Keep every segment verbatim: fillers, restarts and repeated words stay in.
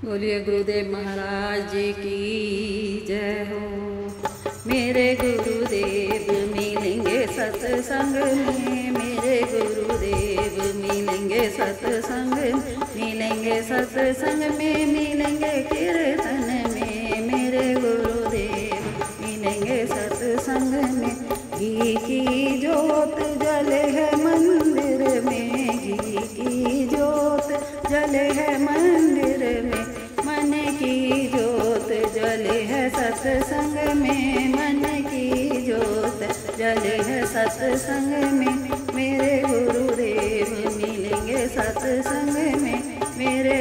बोलिए गुरुदेव महाराज जी की जय हो। मेरे गुरुदेव मिलेंगे सत्संग में, मेरे गुरुदेव मिलेंगे सत्संग, मिलेंगे सत्संग में, मिलेंगे कीर्तन में। मेरे गुरुदेव मिलेंगे सत्संग में। घी की जोत जले है मंदिर में, घी की जोत जले है मंदिर में, मन की जोत जले है सत्संग में, मन की जोत जले है सत्संग में। मेरे गुरुदेव मिलेंगे सत्संग में, मेरे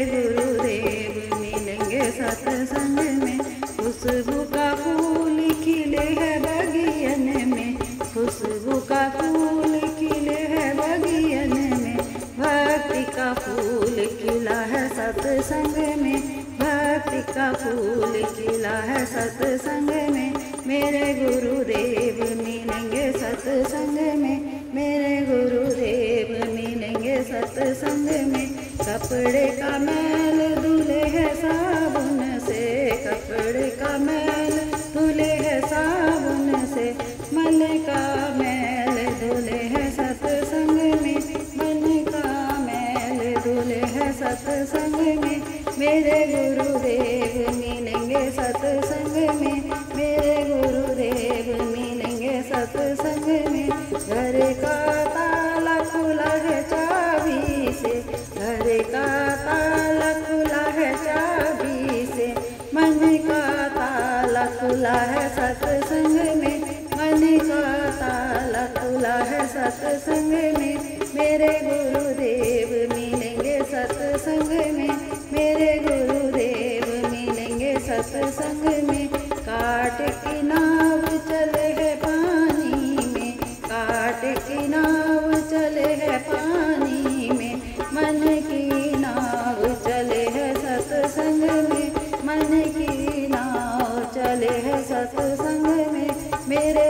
गुरुदेव मिलेंगे सत्संग में। खुशबू का फूल खिले है बगियन में, खुशबू का फूल खिले है बगियन में, भक्ति का फूल खिला है सत्संग में, भक्ति का फूल खिला है सत्संग में। मेरे गुरुदेव मिलेंगे सत्संग में, मेरे गुरुदेव मिलेंगे सत्संग में। कपड़े का मैल धुले है साबुन से, कपड़े का मैल धुले है साबुन से, मन का मैल धुले है सत्संग में, मन का मैल धुले है सत्संग में। मेरे गुरुदेव मिलेंगे सत्संग में, मेरे गुरुदेव मिलेंगे सत्संग में। घर का ताला खुला है चाबी से, घर का ताला खुला है चाबी से, मन का ताला खुला है सत्संग में, मन का ताला खुला है सत्संग में। मेरे गुरुदेव मिलेंगे सत्संग में, मेरे गुरुदेव मिलेंगे सत्संग में। काट की नाव चले है पानी में, काट की नाव चले है पानी में, मन की नाव चले है सत्संग में, मन की नाव चले है सत्संग में। मेरे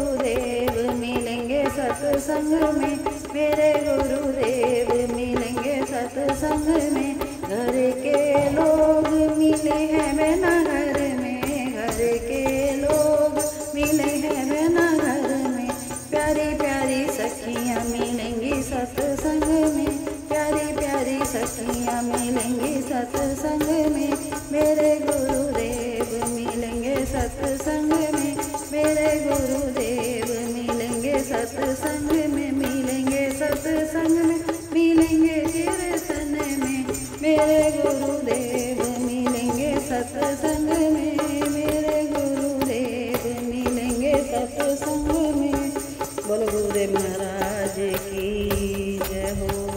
गुरुदेव मिलेंगे सत्संग में, मेरे गुरुदेव मिलेंगे सत्संग में। घर के लोग मिले हैं बिना घर में, घर के लोग मिले हैं बिना घर में, प्यारी प्यारी सखियाँ मिलेंगी सत्संग में, प्यारी प्यारी सखियाँ मिलेंगी सत्संग में। मेरे गुरुदेव मिलेंगे सत्संग में, मेरे गुरुदेव मिलेंगे सत्संग में, मिलेंगे सत्संग में, मिलेंगे कीर्तन में। मेरे गुरुदेव मिलेंगे सत्संग में, मेरे गुरुदेव मिलेंगे सत्संग में। बोलो गुरुदेव महाराज की जय हो।